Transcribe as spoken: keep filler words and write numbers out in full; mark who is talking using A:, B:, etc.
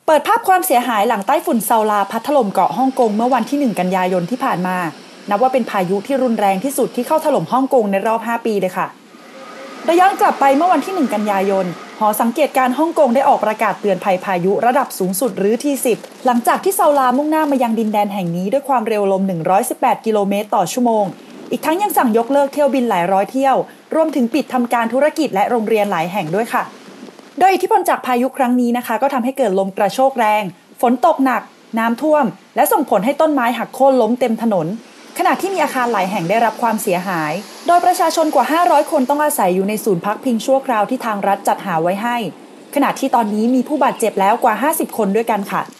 A: เปิดภาพความเสียหายหลังใต้ฝุ่นเซาลาพัดถล่มเกาะฮ่องกงเมื่อวันที่หนึ่งกันยายนที่ผ่านมานับว่าเป็นพายุที่รุนแรงที่สุดที่เข้าถล่มฮ่องกงในรอบห้าปีเลยค่ะโดยย้อนกลับไปเมื่อวันที่หนึ่งกันยายนหอสังเกตการณ์ฮ่องกงได้ออกประกาศเตือนภัยพายุระดับสูงสุดหรือ ที สิบ หลังจากที่เซาลามุ่งหน้ามายังดินแดนแห่งนี้ด้วยความเร็วลมหนึ่งร้อยสิบแปดกิโลเมตรต่อชั่วโมงอีกทั้งยังสั่งยกเลิกเที่ยวบินหลายร้อยเที่ยวรวมถึงปิดทำการธุรกิจและโรงเรียนหลายแห่งด้วยค่ะโดยอิทธิพลจากพายุครั้งนี้นะคะก็ทำให้เกิดลมกระโชกแรงฝนตกหนักน้ำท่วมและส่งผลให้ต้นไม้หักโค่นล้มเต็มถนนขณะที่มีอาคารหลายแห่งได้รับความเสียหายโดยประชาชนกว่าห้าร้อยคนต้องอาศัยอยู่ในศูนย์พักพิงชั่วคราวที่ทางรัฐจัดหาไว้ให้ขณะที่ตอนนี้มีผู้บาดเจ็บแล้วกว่าห้าสิบคนด้วยกันค่ะ